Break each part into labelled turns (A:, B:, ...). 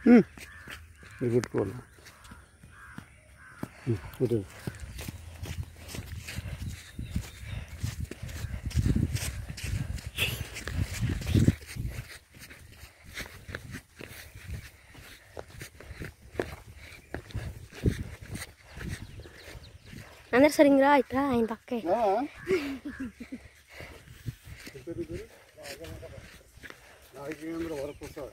A: మీరు పెట్టుకోవాలి.
B: అందరు సరిగ్గా ఇట్లా ఆయన పక్కే
A: వరకు వస్తుంది.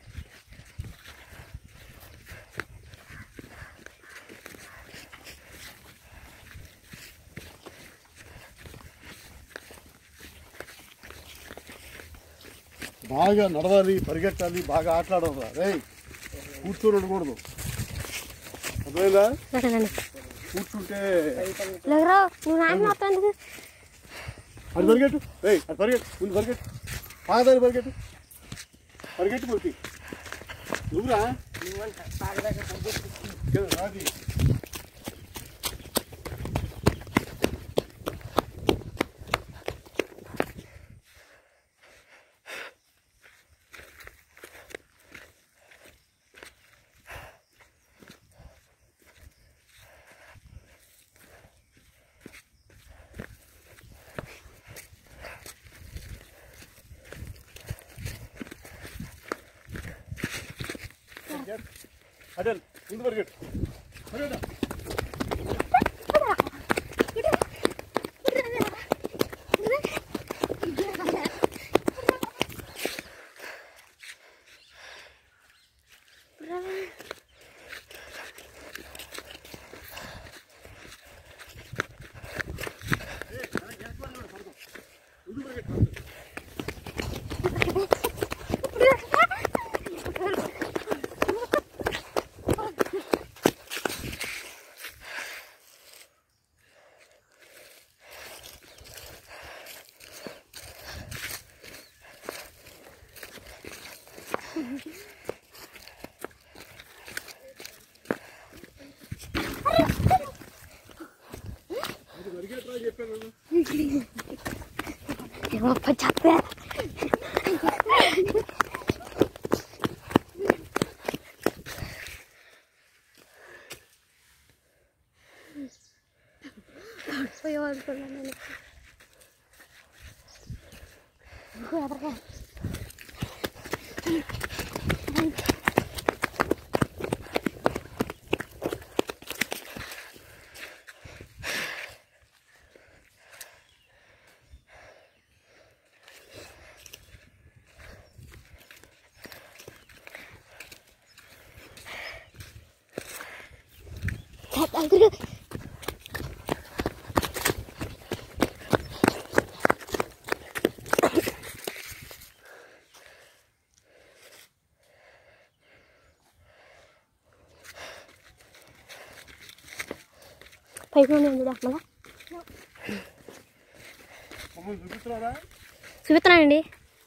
A: బాగా నడవాలి, పరిగెట్టాలి, బాగా ఆటలాడాలి. రే కూర్చొని ఉండకూడదు, అర్థమైందా? కూర్చుంటే అది పరిగెట్టు, అది పరిగెట్టు, ముందు పరిగెట్టు, పాగదారి పరిగెట్టు, పరిగెట్టు పోతి నువ్వురా రాది. అదే ముందు పరిగెట్టు, పరిగెట్టు.
B: చెప్పా చూపిస్తున్నానండి.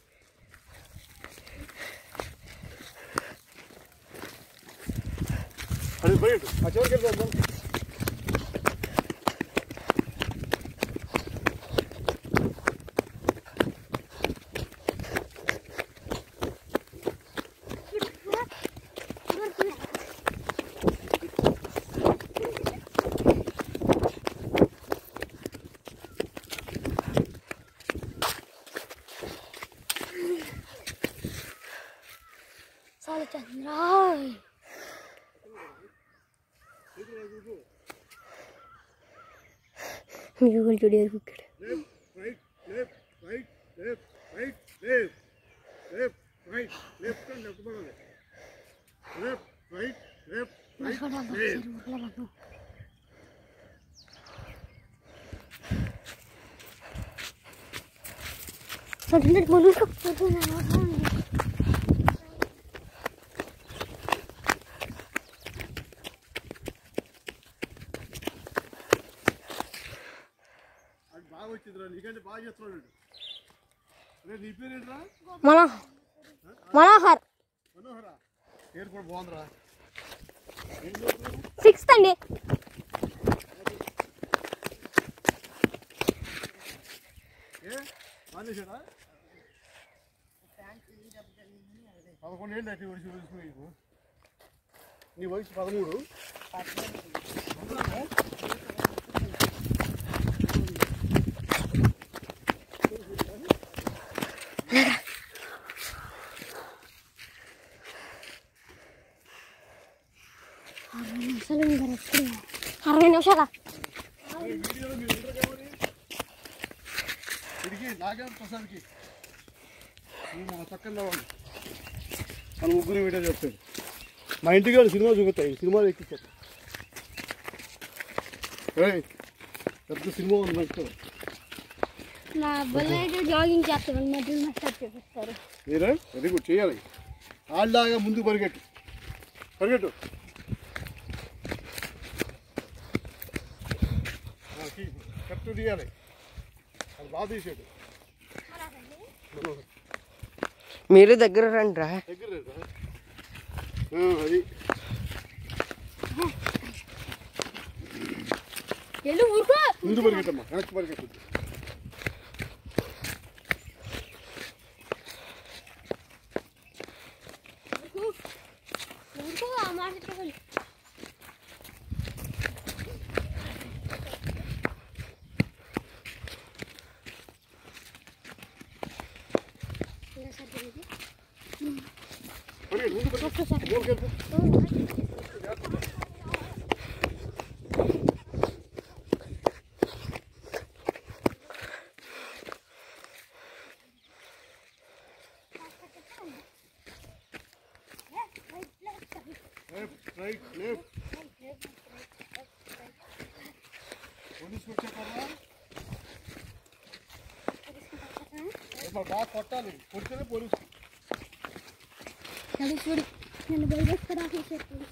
B: చంద్ర మీరు చూడారు ఇక్కడ మనోహర్ 6th అండి.
A: నీ వయసు 13.
B: అరవై నిమిషాల
A: ఇడికి నాగేంద్ర ప్రసాద్కి మన పక్కన రావాలి. మన ముగ్గురు వీడియో చెప్తాడు. మా ఇంటికి వెళ్ళి సినిమా చూపుతాయి. సినిమాలు ఎక్కిస్తారు. పెద్ద సినిమా ఉంది మంచిగా.
B: నా అబ్బాయి అయితే జాగింగ్ చేస్తాడు. మధ్యలో మాస్టర్ చూపిస్తారు.
A: మీరే వెరీ గుడ్ చేయాలి. ఆళ్ళలాగా ముందుకు పరిగెట్టు పరిగెట్టు. కరెక్ట్ తీయాలి. అది బాగా తీసాడు.
C: మీరు దగ్గర రండి రా.
A: దగ్గర అది ముందు పరిగెట్టమ్మా. వెనక్కి పరిగెట్టు. రైట్ లెఫ్ట్ పోలీసు వచ్చేస్తారా? బాగా కొట్టాలి. కొడితేనే పోలీసు.
B: నన్ను బయలుదేరా
A: కొట్టాలి.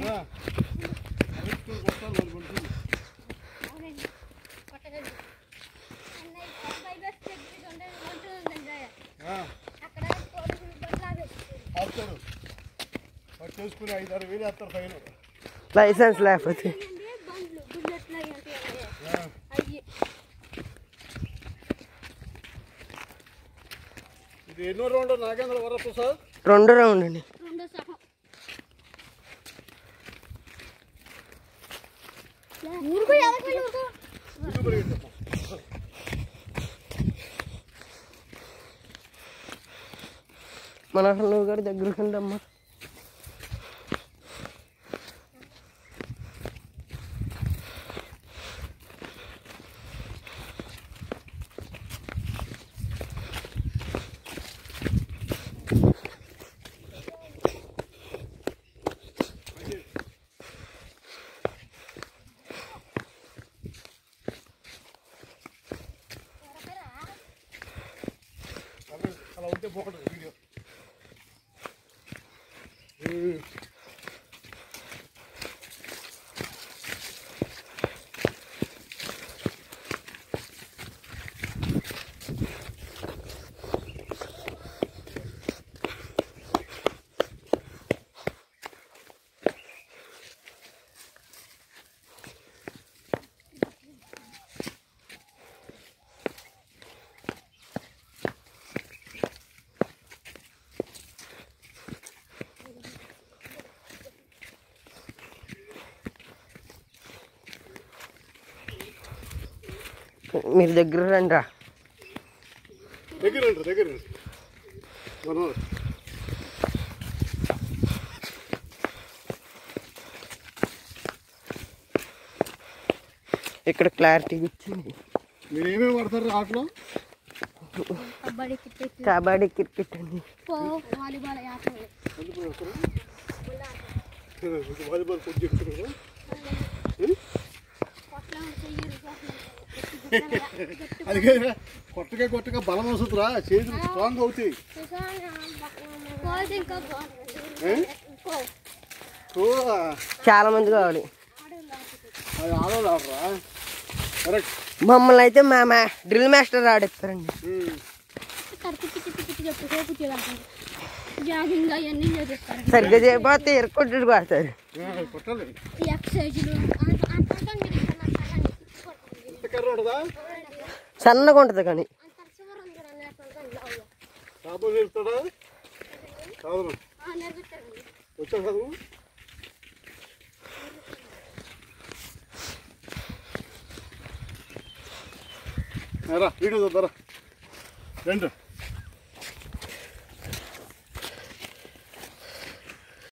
A: ఆపుతాడు. వాడు చేసుకుని 5-6 వేలు వేస్తారు ఫైన్.
C: లైసెన్స్ లేకపోతే
A: ఇది ఎన్నో రౌండ్ నాగేంద్ర వరప్రసాద్?
C: 2 రౌండ్ అండి. మన నువ్వు గారి దగ్గరకు ఉండమ్మా.
A: అలా ఉంటే పోకూడదు వీడియో.
C: మీరు దగ్గర రండి రా.
A: దగ్గర
C: ఇక్కడ క్లారిటీ ఇచ్చింది.
A: మీరు ఏమేమి వాడతారు ఆటలో?
C: కబడ్డీ, క్రికెట్ అండి.
B: వాలీబాల్
A: వాలీబాల్ కొద్ది చెప్తున్నారు. అది కొట్టగా బలం వస్తుందిరా. చేతులు స్ట్రాంగ్ అవుతాయి.
C: చాలా మంది కావాలి.
A: అది ఆడవాళ్ళు ఆడరా? కరెక్ట్.
C: మమ్మల్ని అయితే మా డ్రిల్ మాస్టర్ ఆడిస్తారండి. సరిగ్గా చేయకపోతే ఎరుకొట్టు కొడతారు. సన్నగా ఉంటుంది కానీ.
A: వచ్చా చదువు రా వీడియో చూద్దారా రెండు